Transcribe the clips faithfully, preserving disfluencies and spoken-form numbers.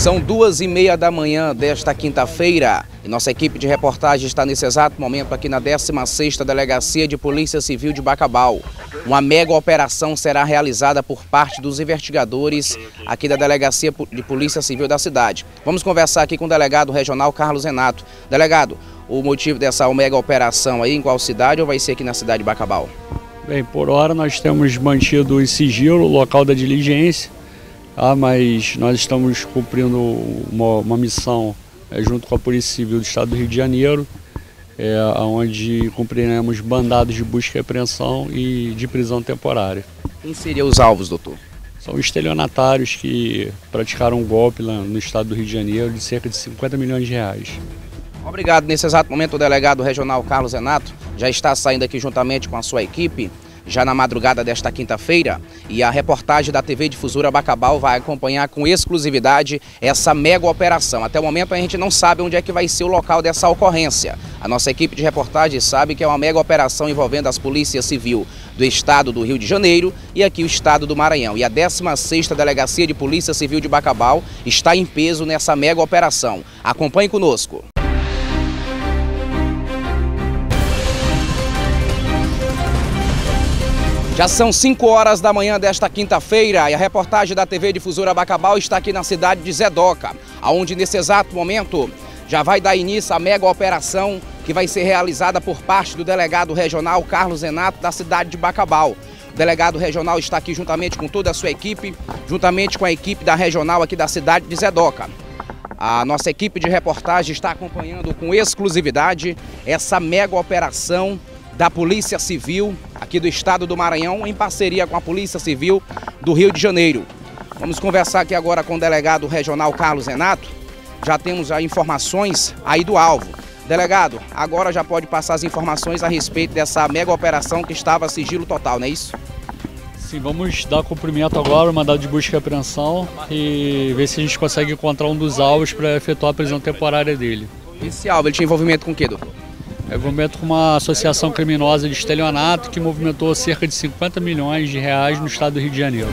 São duas e meia da manhã desta quinta-feira e nossa equipe de reportagem está nesse exato momento aqui na décima sexta Delegacia de Polícia Civil de Bacabal. Uma mega operação será realizada por parte dos investigadores aqui da Delegacia de Polícia Civil da cidade. Vamos conversar aqui com o delegado regional Carlos Renato. Delegado, o motivo dessa mega operação aí, em qual cidade ou vai ser aqui na cidade de Bacabal? Bem, por hora nós temos mantido em sigilo o local da diligência. Ah, mas nós estamos cumprindo uma, uma missão é, junto com a Polícia Civil do Estado do Rio de Janeiro, é, onde cumpriremos mandados de busca e apreensão e de prisão temporária. Quem seriam os alvos, doutor? São estelionatários que praticaram um golpe lá no Estado do Rio de Janeiro de cerca de cinquenta milhões de reais. Obrigado. Nesse exato momento o delegado regional Carlos Renato já está saindo aqui juntamente com a sua equipe, já na madrugada desta quinta-feira, e a reportagem da T V Difusora Bacabal vai acompanhar com exclusividade essa mega operação. Até o momento a gente não sabe onde é que vai ser o local dessa ocorrência. A nossa equipe de reportagem sabe que é uma mega operação envolvendo as polícias civil do estado do Rio de Janeiro e aqui o estado do Maranhão. E a décima sexta Delegacia de Polícia Civil de Bacabal está em peso nessa mega operação. Acompanhe conosco. Já são cinco horas da manhã desta quinta-feira e a reportagem da T V Difusora Bacabal está aqui na cidade de Zedoca, onde nesse exato momento já vai dar início a mega operação que vai ser realizada por parte do delegado regional Carlos Renato da cidade de Bacabal. O delegado regional está aqui juntamente com toda a sua equipe, juntamente com a equipe da regional aqui da cidade de Zedoca. A nossa equipe de reportagem está acompanhando com exclusividade essa mega operação da Polícia Civil aqui do estado do Maranhão, em parceria com a Polícia Civil do Rio de Janeiro. Vamos conversar aqui agora com o delegado regional Carlos Renato. Já temos aí informações aí do alvo. Delegado, agora já pode passar as informações a respeito dessa mega operação que estava a sigilo total, não é isso? Sim, vamos dar cumprimento agora ao mandado de busca e apreensão e ver se a gente consegue encontrar um dos alvos para efetuar a prisão temporária dele. Esse alvo, ele tinha envolvimento com o quê, doutor? É envolvimento com uma associação criminosa de estelionato que movimentou cerca de cinquenta milhões de reais no estado do Rio de Janeiro.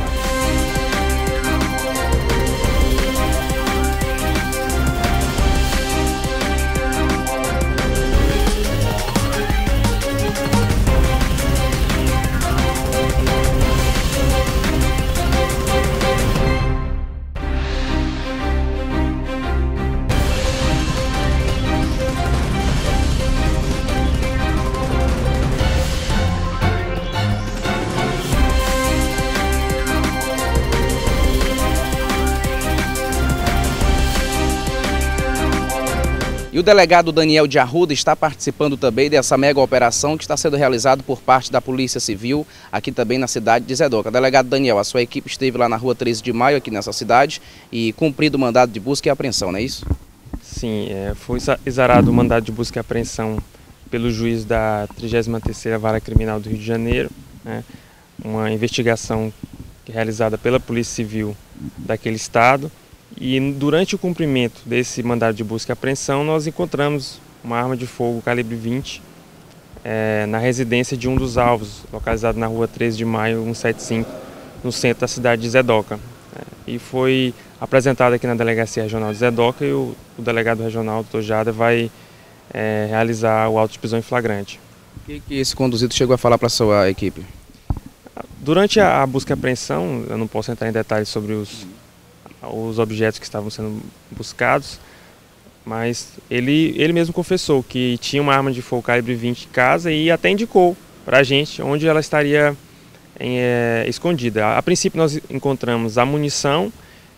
E o delegado Daniel de Arruda está participando também dessa mega operação que está sendo realizada por parte da Polícia Civil aqui também na cidade de Zedoca. Delegado Daniel, a sua equipe esteve lá na rua treze de maio, aqui nessa cidade, e cumprido o mandado de busca e apreensão, não é isso? Sim, é, foi exarado o mandado de busca e apreensão pelo juiz da trigésima terceira Vara Criminal do Rio de Janeiro, né, uma investigação realizada pela Polícia Civil daquele estado. E durante o cumprimento desse mandado de busca e apreensão, nós encontramos uma arma de fogo calibre vinte é, na residência de um dos alvos, localizado na rua treze de maio, cento e setenta e cinco, no centro da cidade de Zedoca. É, e foi apresentado aqui na Delegacia Regional de Zedoca e o, o delegado regional, doutor Jader, vai é, realizar o auto de prisão em flagrante. O que, que esse conduzido chegou a falar para a sua equipe? Durante a, a busca e apreensão, eu não posso entrar em detalhes sobre os... os objetos que estavam sendo buscados, mas ele, ele mesmo confessou que tinha uma arma de fogo calibre vinte em casa e até indicou para a gente onde ela estaria em, é, escondida. A, a princípio nós encontramos a munição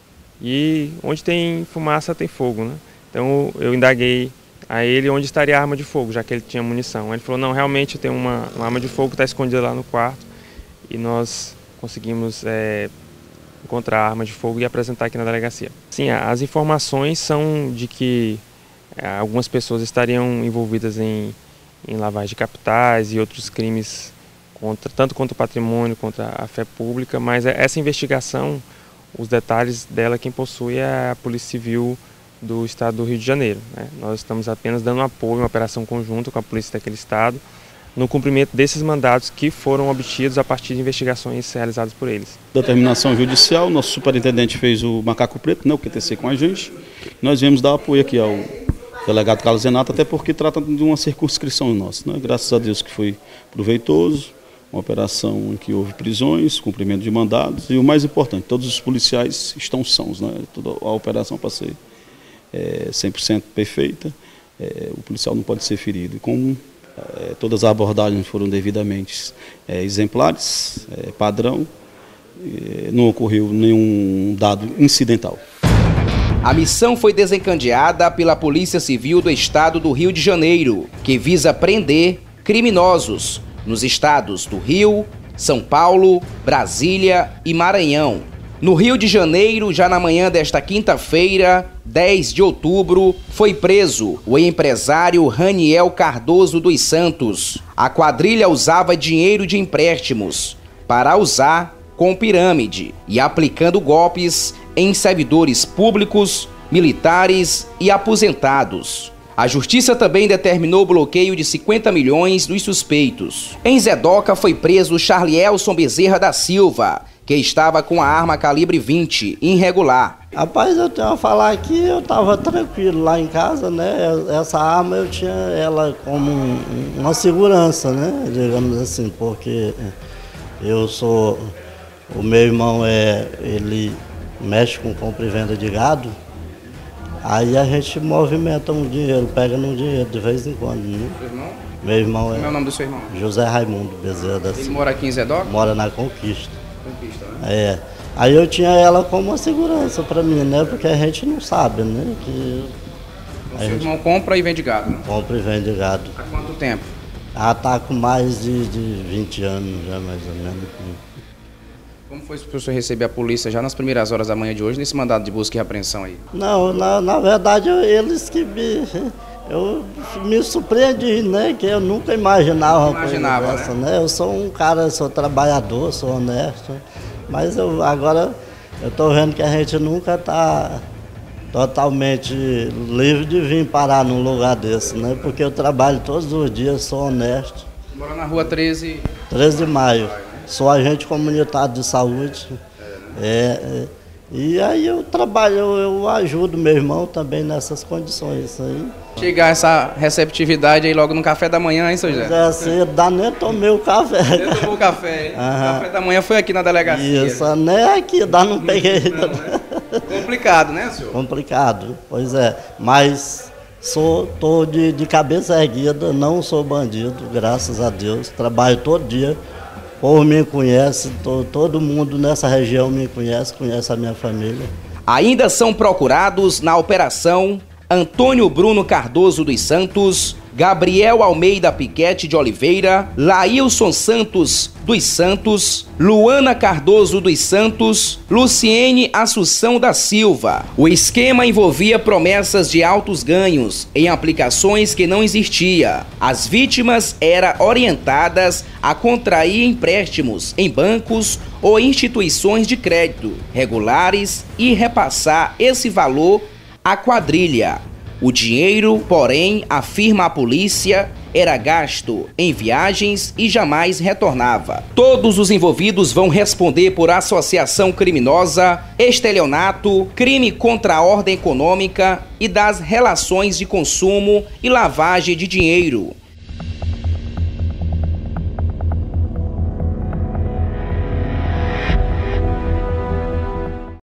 e onde tem fumaça tem fogo, né? Então eu indaguei a ele onde estaria a arma de fogo, já que ele tinha munição. Ele falou, não, realmente tem uma, uma arma de fogo que está escondida lá no quarto e nós conseguimos é, encontrar a arma de fogo e apresentar aqui na delegacia. Sim, as informações são de que é, algumas pessoas estariam envolvidas em, em lavagem de capitais e outros crimes, contra, tanto contra o patrimônio, contra a fé pública, mas essa investigação, os detalhes dela, quem possui é a Polícia Civil do Estado do Rio de Janeiro, né? Nós estamos apenas dando apoio, uma operação conjunta com a polícia daquele estado, no cumprimento desses mandados que foram obtidos a partir de investigações realizadas por eles. Determinação judicial, nosso superintendente fez o macaco preto, né, o Q T C com a gente. Nós viemos dar apoio aqui ao delegado Carlos Zenato, até porque trata de uma circunscrição nossa, né? Graças a Deus que foi proveitoso, uma operação em que houve prisões, cumprimento de mandados e o mais importante, todos os policiais estão sãos, né? Toda a operação para ser é, cem por cento perfeita, é, o policial não pode ser ferido. E como é, todas as abordagens foram devidamente é, exemplares, é, padrão, é, não ocorreu nenhum dado incidental. A missão foi desencadeada pela Polícia Civil do Estado do Rio de Janeiro, que visa prender criminosos nos estados do Rio, São Paulo, Brasília e Maranhão. No Rio de Janeiro, já na manhã desta quinta-feira, dez de outubro, foi preso o empresário Raniel Cardoso dos Santos. A quadrilha usava dinheiro de empréstimos para usar com pirâmide e aplicando golpes em servidores públicos, militares e aposentados. A justiça também determinou o bloqueio de cinquenta milhões dos suspeitos. Em Zedoca foi preso Charlielson Bezerra da Silva, que estava com a arma calibre vinte, irregular. Rapaz, eu tenho a falar que eu estava tranquilo lá em casa, né? Essa arma eu tinha ela como um, uma segurança, né? Digamos assim, porque eu sou... O meu irmão, é, ele mexe com compra e venda de gado, aí a gente movimenta um dinheiro, pega no dinheiro de vez em quando. Né? Seu irmão? Meu irmão é... Como é o nome do seu irmão? José Raimundo Bezerra da Silva. Ele mora aqui em Zedoca? Mora na Conquista. Conquista, né? É. Aí eu tinha ela como uma segurança para mim, né? Porque a gente não sabe, né? Que o seu irmão compra e vende gado, né? Compra e vende gado. Há quanto tempo? Ela está com mais de, de vinte anos já, mais ou menos. Como foi para o senhor receber a polícia já nas primeiras horas da manhã de hoje, nesse mandado de busca e apreensão aí? Não, na, na verdade, eu, eles que me... Eu me surpreendi, né? Que eu nunca imaginava uma Imaginava, coisa dessa, né? né? Eu sou um cara, sou trabalhador, sou honesto, mas eu, agora eu estou vendo que a gente nunca está totalmente livre de vir parar num lugar desse, né? Porque eu trabalho todos os dias, sou honesto. Mora na rua treze... treze de maio. Sou agente comunitário de saúde. É, é, e aí eu trabalho, eu, eu ajudo meu irmão também nessas condições. Aí. Chegar essa receptividade aí logo no café da manhã, hein, seu José? É, cedo, nem tomei o café. Nem tomou o café, hein? O café da manhã foi aqui na delegacia. Isso, nem aqui, dá não peguei. Não, né? Complicado, né, senhor? Complicado, pois é. Mas sou, tô de, de cabeça erguida, não sou bandido, graças a Deus. Trabalho todo dia. O povo me conhece, to, todo mundo nessa região me conhece, conhece a minha família. Ainda são procurados na operação Antônio Bruno Cardoso dos Santos, Gabriel Almeida Piquete de Oliveira, Laílson Santos dos Santos, Luana Cardoso dos Santos, Luciene Assunção da Silva. O esquema envolvia promessas de altos ganhos em aplicações que não existia. As vítimas eram orientadas a contrair empréstimos em bancos ou instituições de crédito regulares e repassar esse valor à quadrilha. O dinheiro, porém, afirma a polícia, era gasto em viagens e jamais retornava. Todos os envolvidos vão responder por associação criminosa, estelionato, crime contra a ordem econômica e das relações de consumo e lavagem de dinheiro.